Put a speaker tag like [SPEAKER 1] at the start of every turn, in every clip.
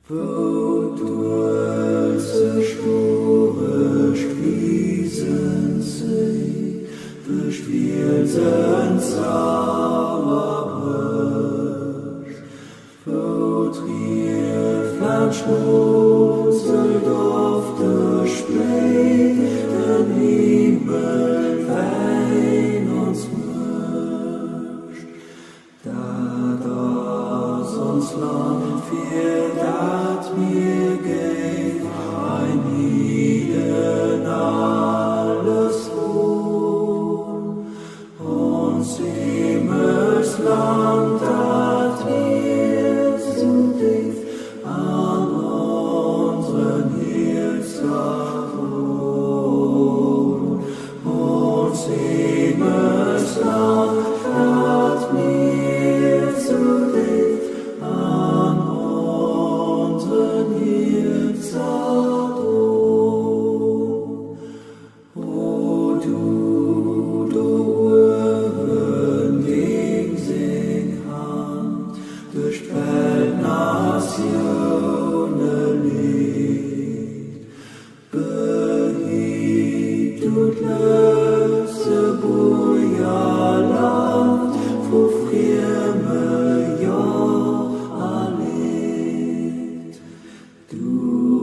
[SPEAKER 1] Wodurch storischt wiesen sich, verspielten Zauberbrüsch, wo triefend schmutzelt auf der Spree, den Himmel wein uns mischt. Da das uns Land für dat mir geht, ein Iden alles wohl, uns Himmels Land, dat wir so dicht an unseren Hirzat wohnen, uns Himmels Land, dat wir so dicht an unseren Hirzat wohnen. O du, unbändig Hand, durch Weltnationen Lied, behiebt und löse Bujaland, wo frieme Jahr erlebt. Du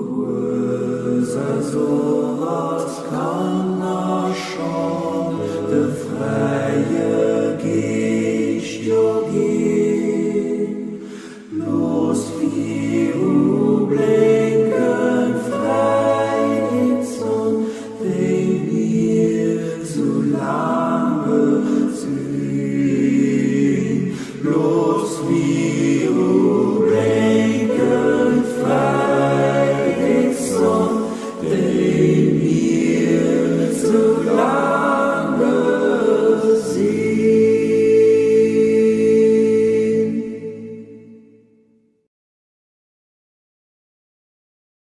[SPEAKER 1] so als kann schon der freie Geist gehen, los wie blinken Freiheitson, den wir so lange sehen, los wie